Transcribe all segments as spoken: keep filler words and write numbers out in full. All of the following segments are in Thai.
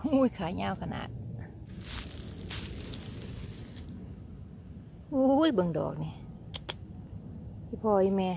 อุ้ยขายาวขนาดอุ้ยเบิ่งดอกนี่พี่พ่ออีแม่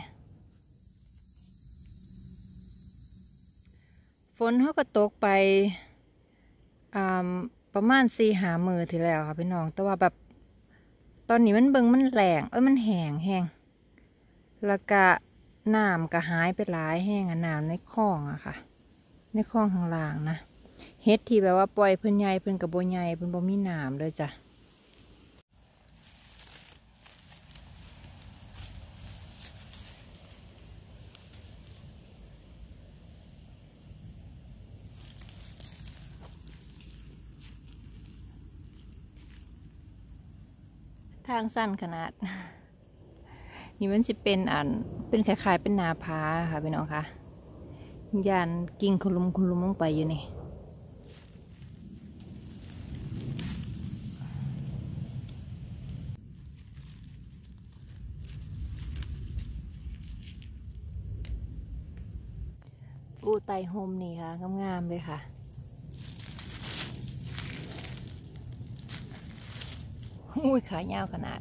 ฝนเขาก็ตกไปอ่าประมาณสี่หามือที่แล้วค่ะพี่น้องแต่ว่าแบบตอนนี้มันเบิ่งมันแหลงเอ้ยมันแห้งแห้งแล้วก็น้ำก็หายไปหลายแห้งอะน้ำในคลองอะค่ะในคลองข้างล่างนะเฮ็ดที่แบบว่าปล่อยเพิ่นใหญ่เพิ่นกับโบใหญ่เพิ่นบ่มีน้ำเลยจ้ะทางสั้นขนาดนี่มันจะเป็นอันเป็นคล้ายๆเป็นนาผาค่ะพี่น้องค่ะยานกิ่งคุลุมคุลุมลงไปอยู่นี่อูไตโฮมนี่ค่ะงามๆเลยค่ะอุ้ยขายาวขนาด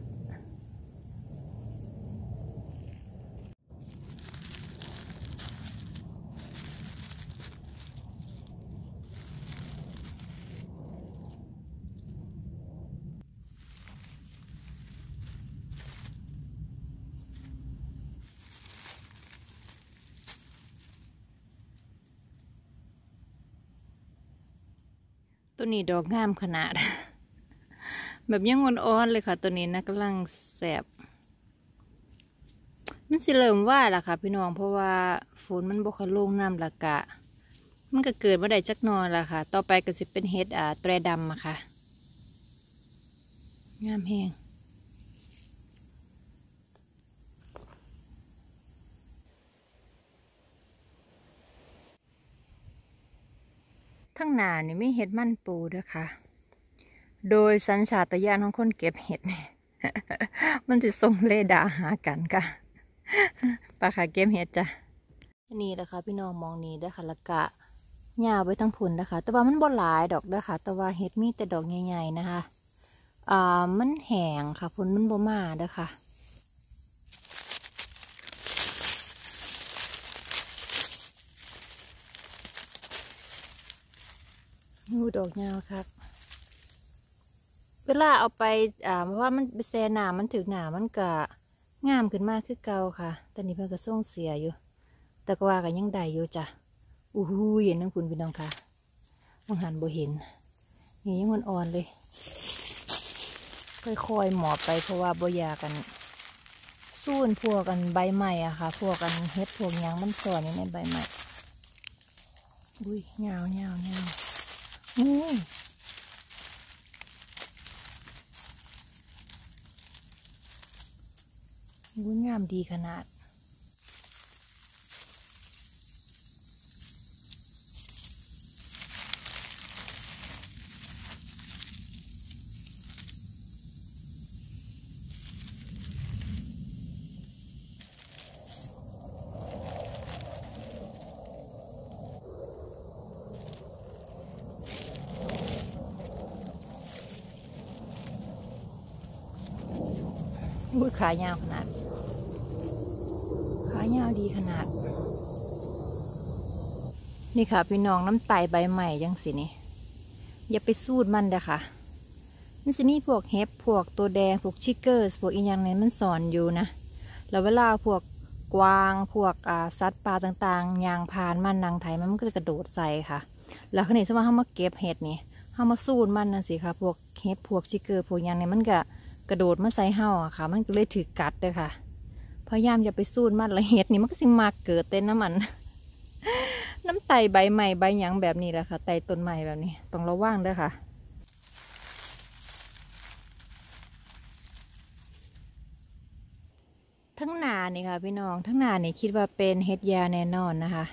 ตัวนี้ดอกงามขนาดแบบยังอ่อนๆเลยค่ะตัวนี้นะกำลังแสบมันสิเริ่มว่าล่ะค่ะพี่น้องเพราะว่าฝนมันบกค่อยลงน้ำละกะมันก็เกิดมาได้จักนอนละค่ะต่อไปก็สิเป็นเห็ดอ่าแตรดำอะค่ะงามแห้งทั้งหน้านี่ไม่เห็ดมันปูด้วยค่ะโดยสัญชาตญาณของคนเก็บเห็ดเนี่ยมันจะส่งเรดาร์หากันค่ะปลาขาเก็บเห็ดจ้ะนี่แหละค่ะพี่น้องมองนี้ด้วยค่ะละกะหญ้าไว้ทั้งพุ่นนะคะแต่ว่ามันบ่หลายดอกด้วยค่ะแต่ว่าเห็ดมีแต่ดอกใหญ่ๆนะคะอ่ามันแห้งค่ะฝนมันบ่มาเด้อค่ะงูดอกยาวครับเวลาเอาไปอ่าเพราะว่ามันไปแช่น้ำมันถึงหนามันก็งามขึ้นมากคือเก่าค่ะแต่นี่เพิ่นก็ส่งเสียอยู่แต่ก็ว่ากันยังได้อยู่จ้ะอู้หูเห็นน้องคุณพี่น้องค่ะมองหันบ่เห็นนี่ยังมันอ่อนเลยค่อยๆหมอบไปเพราะว่าบ่อยากกันสู้นพวกกันใบใหม่อะค่ะพวกกันเฮ็ดพวกยังมันสอนอยู่ในใบใหม่อุ้ยเงาเงาเงาอู้อู้งามดีขนาดอุ้ยขายาวขนาดขายาวดีขนาดนี่ค่ะพี่น้องน้ำไตใบใหม่ยังสินี่อย่าไปสูดมันเด้อค่ะมันจะมีพวกเห็บพวกตัวแดงพวกชิกเกอร์พวกอีกอย่างนึงมันสอนอยู่นะแล้วเวลาพวกกวางพวกอ่าสัตว์ป่าต่างๆยางพานมันนางไทยมันก็จะกระโดดใส่ค่ะแล้วขณะที่ว่าเขามาเก็บเห็ดนี่เขามาสูดมันนะสิค่ะพวกเห็บพวกชิกเกอร์พวกอย่างนี้มันก็กระโดดมาใส่เห่าอะค่ะมันก็เลยถือกัดเลยค่ะพยายามอย่าไปสูดมันละเห็ดนี่มันก็สิมาเกิดเต้นน้ำมันน้ำไตใบใหม่ใบหยังแบบนี้แหละค่ะไตต้นใหม่แบบนี้ต้องระวังด้วยค่ะทั้งหนานี่ค่ะพี่น้องทั้งหนานี่คิดว่าเป็นเฮ็ดยาแน่นอนนะคะ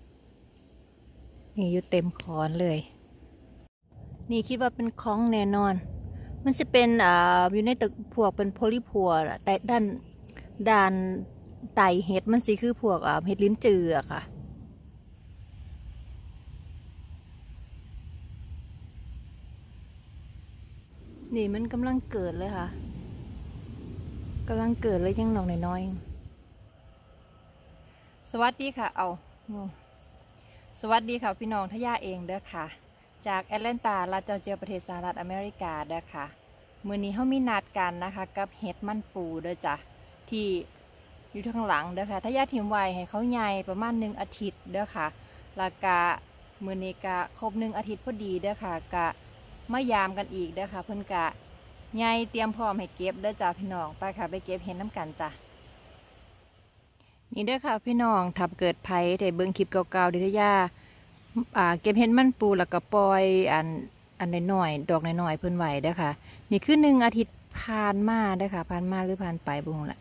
นี่อยู่เต็มขอนเลยนี่คิดว่าเป็นของแน่นอนมันจะเป็นอ่าอยู่ในตึกพวกเป็นโพลีพัวแต่ด้านด้านไตเห็ดมันสิคือพวกอ่าเห็ดลิ้นจืออะค่ะนี่มันกำลังเกิดเลยค่ะกำลังเกิดเลยยังหนอกน้อยๆสวัสดีค่ะเอาสวัสดีค่ะพี่น้องทยาเองเด้อค่ะจากแอตแลนตารัฐจอร์เจียประเทศสหรัฐอเมริกาเด้อค่ะมื้อนี้เขามีนัดกันนะคะกับเห็ดมันปูเด้อจ้ะที่อยู่ทางหลังเด้อค่ะทยาทิมไว้ให้เขาใหญ่ประมาณหนึ่งอาทิตย์เด้อค่ะแล้วก็มื้อนี้ก็ครบหนึ่งอาทิตย์พอดีเด้อค่ะก็มายามกันอีกเด้อค่ะเพิ่นกะใหญ่เตรียมพร้อมให้เก็บเด้อจ้าพี่น้องไปค่ะไปเก็บเห็ดน้ำกันจ้ะนี่เด้อค่ะพี่น้องทับเกิดไผ่แต่เบิ้งคลิปเก่าๆดิทยาอ่าเก็บเห็ดมันปูแล้วก็ปล่อยอันอันน้อยๆดอกน้อยๆเพิ่นไหวเด้อค่ะนี่คือหนึ่งอาทิตย์ผ่านมาเด้อค่ะผ่านมาหรือผ่านไปบุ้งละ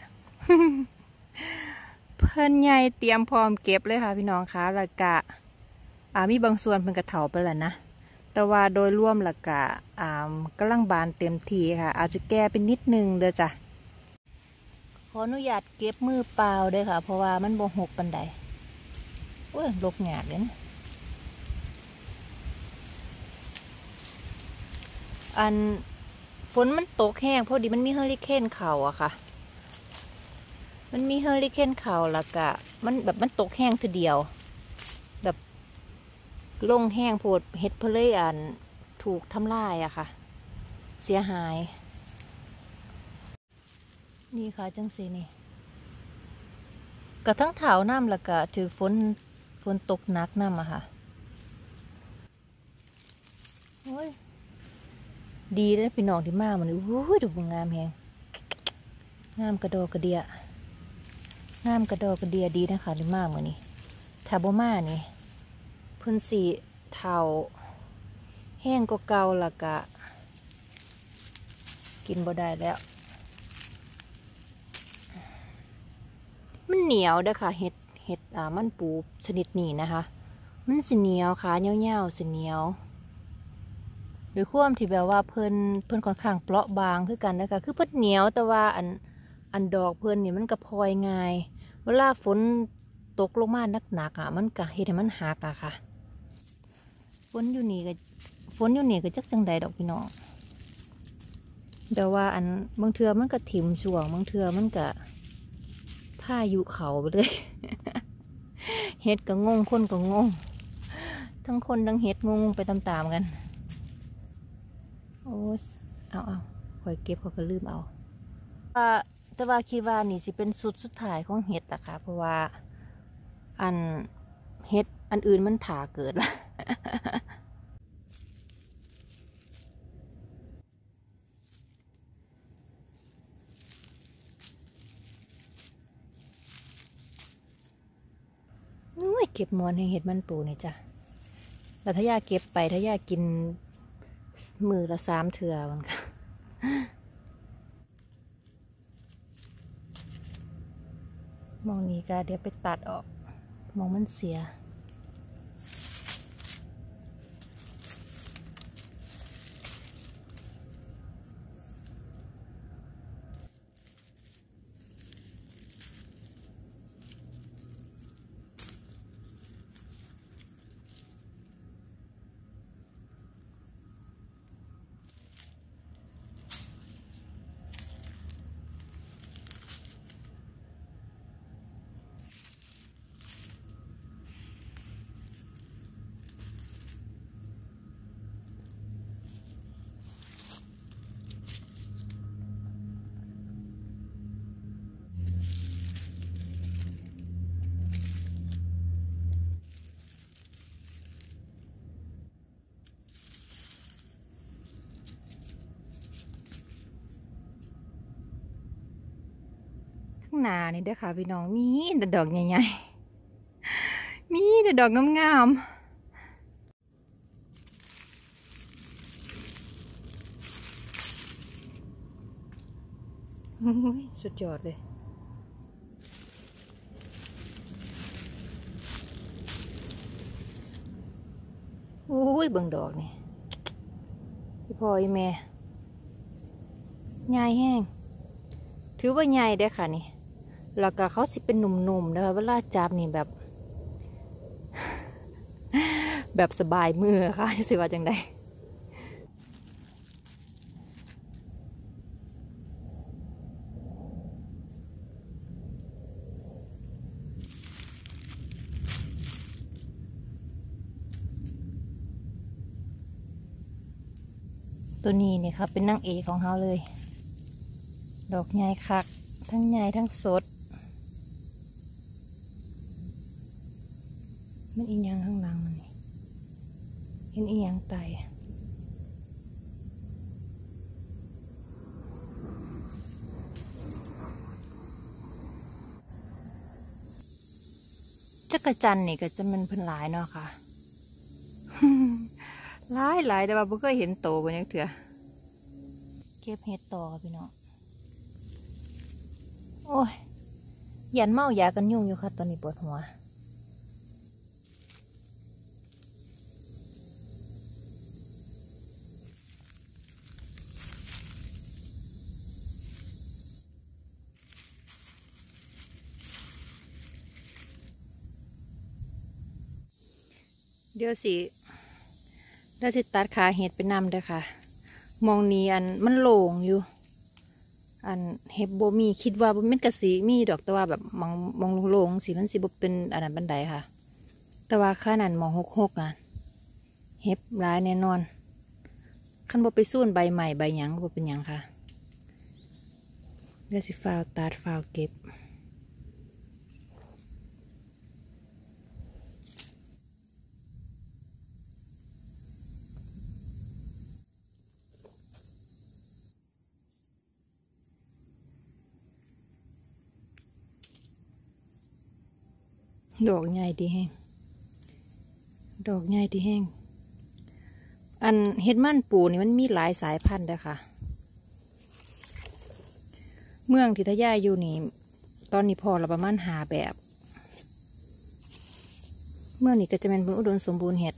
เพิ่นใหญ่เตรียมพร้อมเก็บเลยค่ะพี่น้องคะแล้วก็อ่ามีบางส่วนเพิ่นกระเถาไปแล้วนะแต่ว่าโดยรวมแล้วก็อ่ากำลังบานเต็มทีค่ะอาจจะแก่เป็นนิดนึงเด้อจ้ะขออนุญาตเก็บมือเปล่าเด้อค่ะเพราะว่ามันบ่หกปานใดเอ้ยลกหยาดเลยนะอันฝนมันตกแห้งพอดีมันมีเฮอริเคนเข่าอะค่ะมันมีเฮอริเคนเข่าแล้วก็มันแบบมันตกแห้งทีเดียวแบบลงแห้งโพดเห็ดเพลยอันถูกทำลายอะค่ะเสียหายนี่ค่ะจังสีนี่กระทั้งเถาน้ำแล้วก็ถือฝนฝนตกหนักน้ำอะค่ะโอ้ยดีเลยพี่น้องที่มามันโอ้ยดูงามแฮงงามกระโดกระเดียงามกระโดกระเดียดีนะคะที่มาเหมือนนี่ทาโบมานี่พื้นสีเทาแห้งก็เก่าและกะกินบ่ได้แล้วมันเหนียวเด้อค่ะเห็ดเห็ดอ่ามันปูชนิดนี้นะคะมันสีเหนียวค่ะเงี้ยวๆสีเหนียวหรือความที่แบบว่าเพิ่นเพิ่นค่อนข้างเปราะบางคือกันนะคะคือเพิ่นเหนียวแต่ว่าอันอันดอกเพิ่นนี่มันกระพลอยง่ายเวลาฝนตกลงมาหนักๆอ่ะมันกะเฮ็ดให้มันหักอะค่ะฝนอยู่นี่ก็ฝนอยู่นี่ก็จักจังใดดอกพี่น้องแต่ว่าอันบางเทือมันก็ถิ่มช่วงบางเทือมันก็พายุเขาไปเลย เฮ็ดก็งงคนก็งงทั้งคนทั้งเฮ็ดงงไปตามๆกันโอ้เอาเอาคอยเก็บเขาก็ลืมเอาแต่ว่าคิดว่านี่สิเป็นสุดสุดท้ายของเฮ็ดอะค่ะเพราะว่าอันเฮ็ดอันอื่นมันถาเกิดละอุ้ยเก็บมอนให้เห็ดมันปูนี่จ้ะแล้วถ้ายาเก็บไปถ้ายากินมือละสามเถื่อมันค่ะมองนี้ก็เดี๋ยวไปตัดออกมองมันเสียหนานี่เด้อค่ะพี่น้องมีแต่ดอกใหญ่ๆมีแต่ดอกงามๆสุดยอดเลยอุ้ยเบิ่งดอกนี่พี่พ่ออีแม่ใหญ่แห้งถือว่าใหญ่ได้ค่ะนี่แล้วก็เขาสิเป็นหนุ่มๆนะคะเวลาจับนี่แบบ แบบสบายมือค่ะสิว่าจังไดตัวนี้เนี่ยค่ะเป็นนางเอกของเขาเลยดอกใหญ่คักทั้งใหญ่ทั้งสดมันอีหยังข้างหลังมันนี่เห็นอีหยังไตจักรจันนี่ก็จะมันเพิ่นหลายเนาะค่ะ หลายหลายแต่ว่าบ่เคยเห็นโตบ่ยังเถื่อเก็บเห็ดต่อพี่น้องโอ้ยยันเมายากันยุ่งอยู่ค่ะตอนนี้ปวดหัวเดี๋ยวสิเดี๋ยวสิตัดขาเห็ดไปนำเด้อค่ะมองนี้อันมันโล่งอยู่อันเห็ดโบมีคิดว่าบ่แม่นกะสีมีดอกแต่ว่าแบบมองมองโล่งๆสิมันสิบ่เป็นอันนั้นบันไดค่ะแต่ว่าข้านั้นมองหกหกอ่ะเห็บร้ายแน่นอนคันบ่ไปสู้ใบใหม่ใบหยังบ่เป็นหยังค่ะเดี๋ยวสิฟาวตัดฟาวเก็บดอกใหญ่ดีแห้งดอกใหญ่ดีแห้งอันเห็ดมันปูนี่มันมีหลายสายพันธุ์เลยค่ะเมืองที่ทะยายอยู่นี่ตอนนี้พอเราประมาณหาแบบเมืองนี้ก็จะเป็นอุดมสมบูรณ์เห็ด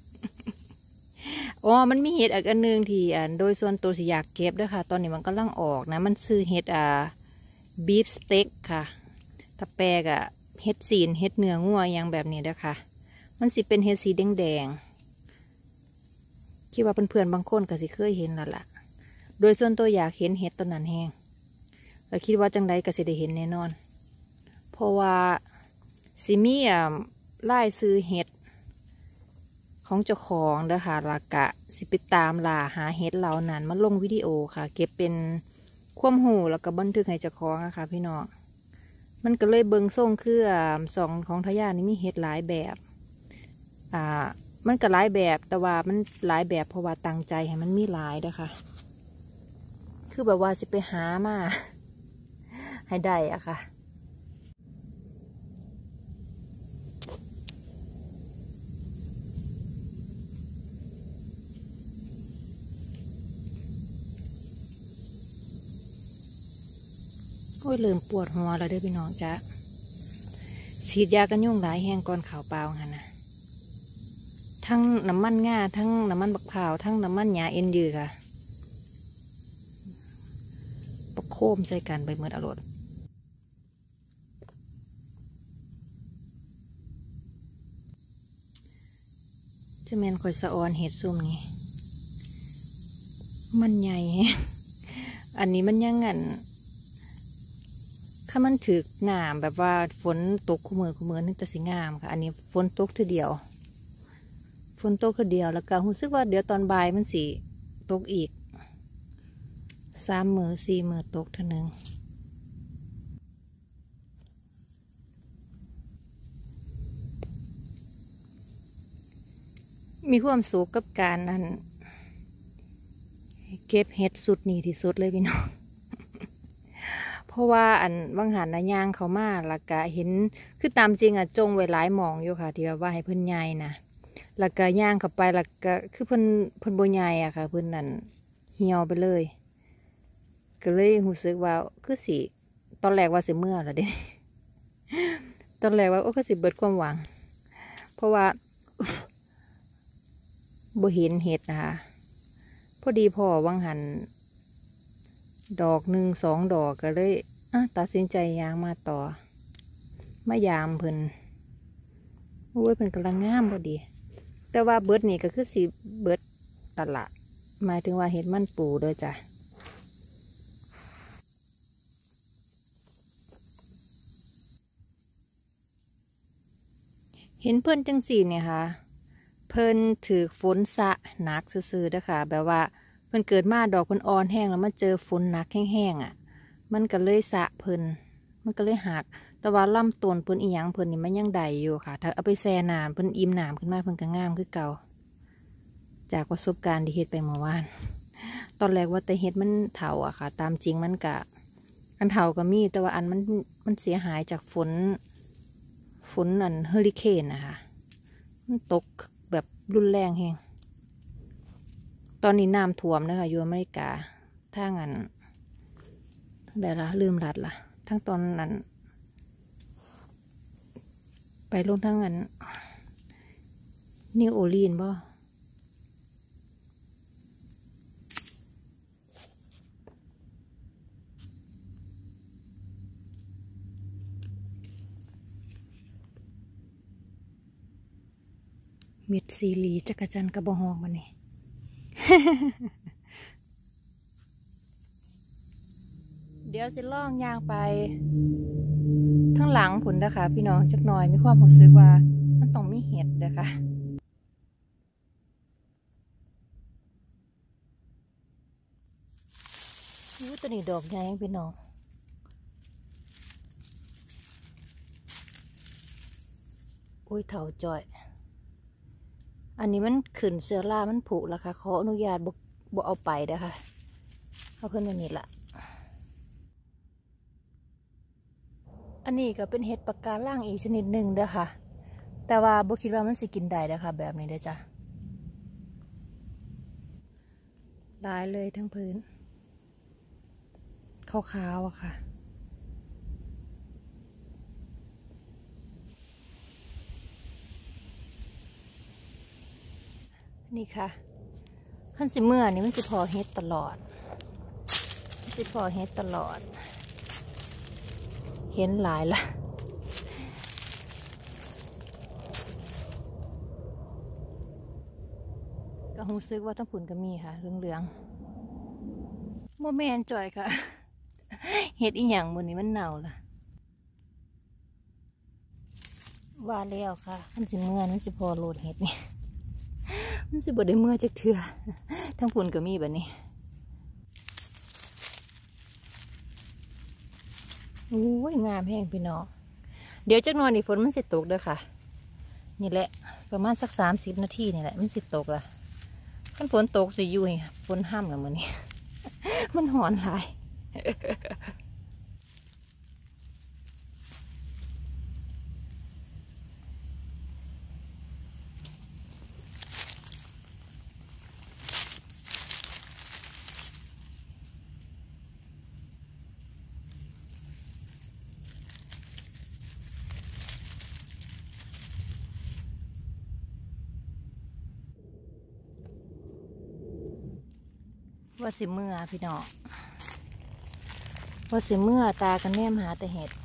อ๋อมันมีเห็ดอีกอันนึงที่อันโดยส่วนตัวสิอยากเก็บด้วยค่ะตอนนี้มันกำลังออกนะมันซื้อเห็ดอ่าบีฟสเต็กค่ะถ้าแปลกอ่ะเห็ดซีนเห็ดเนื้องัวอย่างแบบนี้ด้วยค่ะมันสิเป็นเห็ดสีแดงแดงคิดว่าเพื่อนๆบางคนก็สิเคยเห็นแล้วล่ะโดยส่วนตัวอยากเห็นเห็ดต้นนั้นแห้งแล้วคิดว่าจังไดก็สิได้เห็นแน่นอนเพราะว่าสิมีอ่าไล่ซื้อเห็ดของเจ้าของเด้อค่ะลากะสิไปตามล่าหาเห็ดเหล่านั้นมาลงวิดีโอค่ะเก็บเป็นความหูแล้วก็บันทึกให้เจ้าของนะคะพี่น้องมันก็เลยเบิงส่งคือสองของทะยานนี่มีเห็ดหลายแบบอ่ามันก็หลายแบบแต่ว่ามันหลายแบบเพราะว่าตั้งใจให้มันมีหลายเด้อค่ะคือแบบว่าสิไปหามาให้ได้อะค่ะโอ้ยเริ่มปวดหัวแล้วเด้อพี่น้องจ้ะฉีดยากันยุงหลายแห้งก่อนข่าวเปล่าค่ะนะทั้งน้ำมันง่าทั้งน้ำมันบักพร้าวทั้งน้ำมันหยาเอ็นยือค่ะประโคมใส่กันไปเมื่ออรรถจะแมนคอยสะออนเห็ดซุ่มนี้มันใหญ่ อันนี้มันยังงันถ้ามันถึกหนามแบบว่าฝนตกคู่มือคู่มือนึกแต่สิงามค่ะอันนี้ฝนตกทีเดียวฝนตกทีเดียวแล้วก็รู้สึกว่าเดี๋ยวตอนบ่ายมันสีตกอีกสามมือสี่มือตกเท่านึงมีความสุขกับการนั้นเก็บเห็ดสุดนี่ที่สุดเลยพี่น้อง เพราะว่าอันบางหันนะย่างเขามาแล้วก็เห็นคือตามจริงอ่ะจงไว้หลายหมองอยู่ค่ะที่ว่าให้เพิ่นใหญ่นะแล้วก็ย่างเข้าไปแล้วก็คือเพิ่นเพิ่นโบใหญ่อะค่ะเพิ่นนั่นเหี่ยวไปเลยก็เลยรู้สึกว่าคือสิตอนแรกว่าสิเมื่อแล้วเด้ ตอนแรกว่าโอ้ก็สิเบิดความหวังเพราะว่าบ่เห็นเห็ดนะคะพอดีพอวังหันดอกหนึ่งสองดอกก็เลยอ่ะตัดสินใจยางมาต่อมายามเพิ่นโอ้ยเพิ่นกำลังงามพอดีแต่ว่าเบิดนี่ก็คือสีเบิดตลาดหมายถึงว่าเห็ดมันปูด้วยจ้ะเห็นเพิ่นจังสีเนี่ยค่ะเพิ่นถือฝนสะหนักซื่อๆนะคะแบบว่าเพิ่นเกิดมาดอกเพิ่นอ่อนแห้งแล้วมาเจอฝนหนักแห้งๆอ่ะมันก็เลยสะเพิ่นมันก็เลยหักแต่ว่าลำต้นเพิ่นอีหยังเพิ่นนี่มันยังได้อยู่ค่ะถ้าเอาไปแช่น้ำเพิ่นอิ่มน้ำขึ้นมาเพิ่นก็งามคือเก่าจากประสบการณ์ที่เฮ็ดไปเมื่อวานตอนแรกว่าแต่เฮ็ดมันเถาอะค่ะตามจริงมันกะอันเถาก็มีแต่ว่าอันมันมันเสียหายจากฝนฝนอันเฮอริเคนนะคะมันตกแบบรุนแรงแฮงตอนนี้น้ำท่วมนะคะอยู่อเมริกาถ้างั้นทั้งใดละลืมรัดละทั้งตอนนั้นไปลงทั้งนั้นนิวโอลีนบ่เม็ดซีรีจักรจันทร์กระบองหองวันนี้ เดี๋ยวสิล่องยางไปทั้งหลังผุนนะคะพี่น้องจักหน่อยมีความรู้สึกว่ามันต้องมีเห็ดนะคะอู้ตัวนี้ดอกใหญ่พี่น้องอุ้ยเถาจ่อยอันนี้มันขึ้นเสือล่ามันผุแล้วค่ะขออนุญาตบอกเอาไปเด้อค่ะเอาเพิ่นมานี่ละอันนี้ก็เป็นเห็ดปากการ่างอีกชนิดหนึ่งเด้อค่ะแต่ว่าบ่คิดว่ามันสิกินได้เด้อค่ะแบบนี้เด้อจ้ะลายเลยทั้งพื้นขาวๆอะค่ะนี่ค่ะขั้นสิเมื่อนี่มันสิพอเฮ็ดตลอดมันสิพอเฮ็ดตลอดเห็นหลายละก็รู้สึกว่าต้องผุนก็มีค่ะเหลืองๆโมเมนจ่อยค่ะเฮ็ดอีหยังบนนี้มันเน่าล่ะว่าแล้วค่ะขั้นสิเมื่อมันสิพอโหลดเฮ็ดนี่มันสิบ่ได้เมื่อจักเทื่อทั้งผุนก็มีแบบนี้โอ้ยงามแห้งพี่น้องเดี๋ยวจักหน่อยนี่ฝนมันสิตกเด้อค่ะนี่แหละประมาณสักสามสิบนาทีนี่แหละมันสิตกละขั้นฝนตกสิอยู่ฝนห้ามกับมือนี่ มันหอนหลายว่าสิเมื่อพี่น้องว่าสิเมื่อตากันแนมหาแต่เห็ด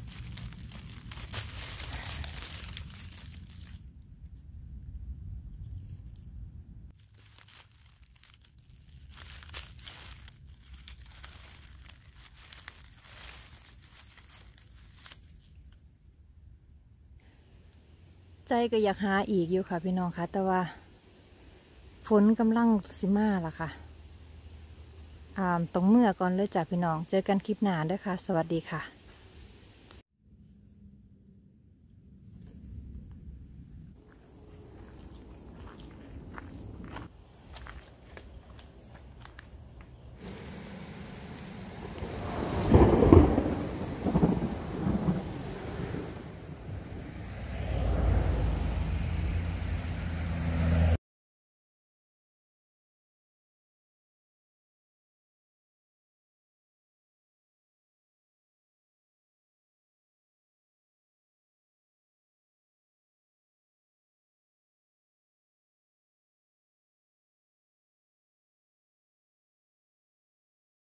ใจก็อยากหาอีกอยู่ค่ะพี่น้องค่ะแต่ว่าฝนกำลังสิมาล่ะค่ะอ่าตรงเมื่อก่อนเลยจ้ะพี่น้องเจอกันคลิปหน้าด้วยค่ะสวัสดีค่ะ